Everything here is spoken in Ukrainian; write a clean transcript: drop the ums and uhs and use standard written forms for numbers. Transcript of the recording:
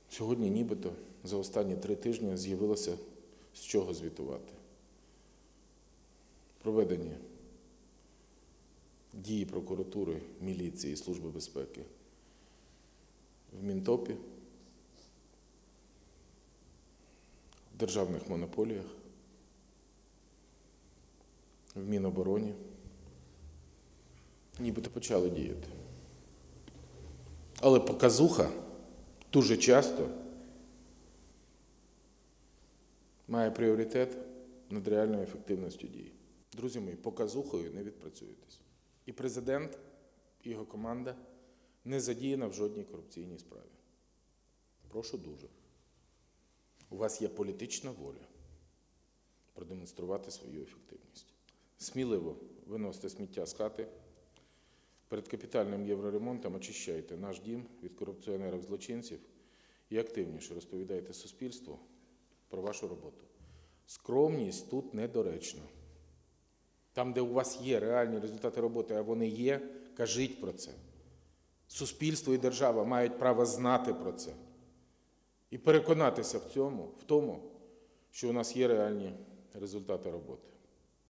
Сьогодні нібито за останні 3 тижні з'явилося з чого звітувати. Проведені дії прокуратури, міліції і Служби безпеки в Мінтопі, в державних монополіях, в Мінобороні. Нібито почали діяти. Але показуха дуже часто має пріоритет над реальною ефективністю дій. Друзі мої, показухою не відпрацюєтесь. І президент, і його команда не задіяна в жодній корупційній справі. Прошу дуже. У вас є політична воля продемонструвати свою ефективність. Сміливо виносите сміття з хати, перед капітальним євроремонтом очищайте наш дім від корупціонерів-злочинців і активніше розповідайте суспільству про вашу роботу. Скромність тут недоречна. Там, де у вас є реальні результати роботи, а вони є, кажіть про це. Суспільство і держава мають право знати про це. І переконатися в тому, що у нас є реальні результати роботи.